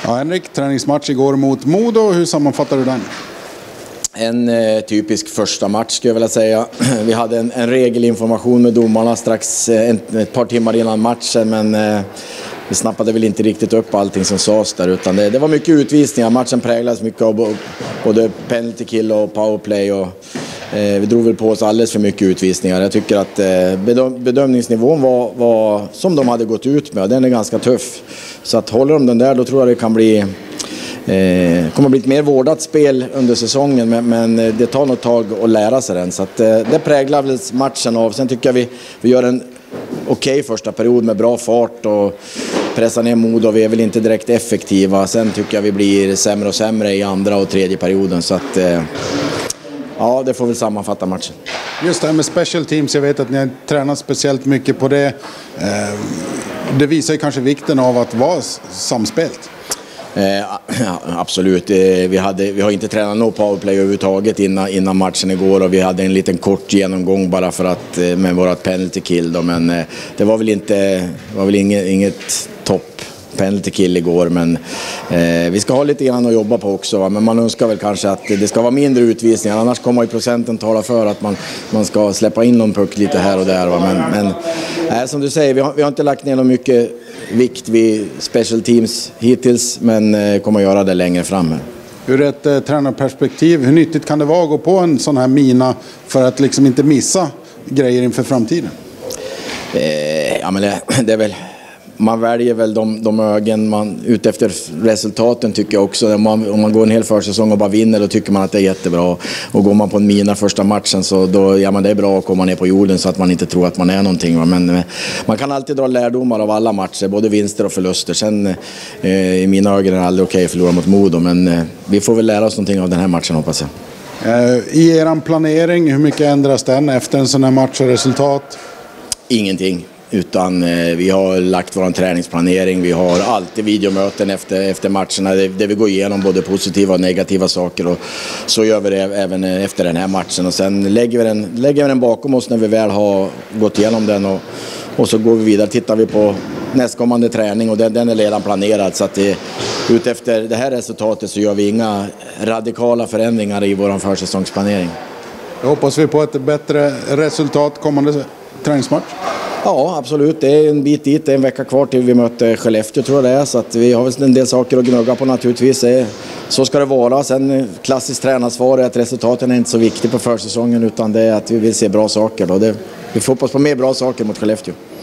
Ja, Henrik, träningsmatch igår mot Modo. Hur sammanfattar du den? En typisk första match skulle jag vilja säga. Vi hade en regelinformation med domarna strax ett par timmar innan matchen, men vi snappade väl inte riktigt upp allting som sades där, utan det var mycket utvisningar. Matchen präglades mycket av både penalty kill och powerplay, och vi drog väl på oss alldeles för mycket utvisningar. Jag tycker att bedömningsnivån var som de hade gått ut med, och den är ganska tuff. Så att håller de den där, då tror jag det kan bli kommer bli ett mer vårdat spel under säsongen, men det tar något tag att lära sig den. Så att det präglar väl matchen av. Sen tycker jag vi gör en okej första period med bra fart och pressar ner Modo. Vi är väl inte direkt effektiva. Sen tycker jag vi blir sämre och sämre i andra och tredje perioden. Så att ja, det får väl sammanfatta matchen. Just det här med special teams, jag vet att ni har tränat speciellt mycket på det. Det visar ju kanske vikten av att vara samspelt. Ja, absolut. Vi har inte tränat något powerplay överhuvudtaget innan matchen igår, och vi hade en liten kort genomgång bara för att med vårat penalty kill då, men det var väl inget topp penalty kill igår, men vi ska ha lite grann att jobba på också, va? Men man önskar väl kanske att det ska vara mindre utvisningar, annars kommer ju procenten tala för att man ska släppa in någon puck lite här och där, va? Men som du säger, vi har inte lagt ner något mycket vikt vid special teams hittills, men kommer göra det längre fram här. Ur ett tränarperspektiv, hur nyttigt kan det vara att gå på en sån här mina för att liksom inte missa grejer inför framtiden? Ja, men det är väl, man väljer väl de ögon man ut efter resultaten, tycker jag också. Om man går en hel försäsong och bara vinner, då tycker man att det är jättebra. Och går man på en mina första matchen, så då, ja, men det är bra att komma ner på jorden så att man inte tror att man är någonting, va? Men man kan alltid dra lärdomar av alla matcher, både vinster och förluster. Sen i mina ögon är det aldrig okej att förlora mot Modo, men vi får väl lära oss någonting av den här matchen, hoppas jag. I er planering, hur mycket ändras den efter en sån här match och resultat? Ingenting. Utan vi har lagt vår träningsplanering. Vi har alltid videomöten efter matcherna där vi går igenom både positiva och negativa saker, och så gör vi det även efter den här matchen, och sen lägger vi den bakom oss när vi väl har gått igenom den, och så går vi vidare. Tittar vi på nästkommande träning, och den är redan planerad, så att ut efter det här resultatet så gör vi inga radikala förändringar i vår försäsongsplanering. Då hoppas vi på ett bättre resultat kommande träningsmatch. Ja, absolut. Det är en bit dit. Det är en vecka kvar till vi möter Skellefteå, tror jag det är. Så att vi har väl en del saker att gnugga på naturligtvis. Så ska det vara. Sen klassiskt tränarsvar är att resultaten är inte så viktigt på försäsongen, utan det är att vi vill se bra saker. Vi får hoppas på mer bra saker mot Skellefteå.